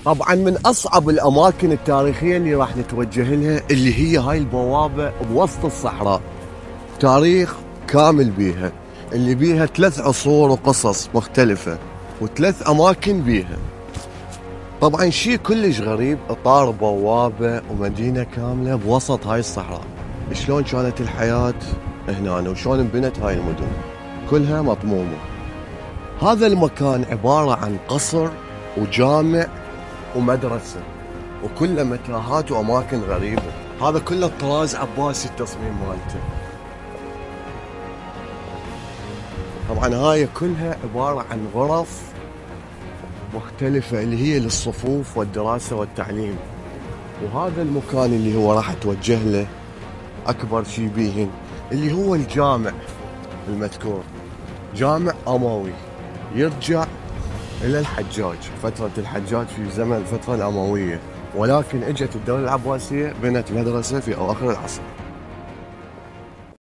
طبعا من اصعب الاماكن التاريخيه اللي راح نتوجه لها اللي هي هاي البوابه بوسط الصحراء. تاريخ كامل بيها، اللي بيها 3 عصور وقصص مختلفه و3 اماكن بيها. طبعا شيء كلش غريب، اطار بوابه ومدينه كامله بوسط هاي الصحراء. شلون كانت الحياه هنا وشلون انبنت هاي المدن كلها مطمومه. هذا المكان عباره عن قصر وجامع ومدرسة، وكله متاهات وأماكن غريبة. هذا كله طراز عباسي التصميم مالته. طبعا هاي كلها عبارة عن غرف مختلفة اللي هي للصفوف والدراسة والتعليم. وهذا المكان اللي هو راح اتوجه له أكبر شي بيهن اللي هو الجامع المذكور، جامع أموي يرجع إلى الحجاج، فترة الحجاج في زمن الفترة الأموية، ولكن اجت الدولة العباسية بنت مدرسة في أواخر العصر.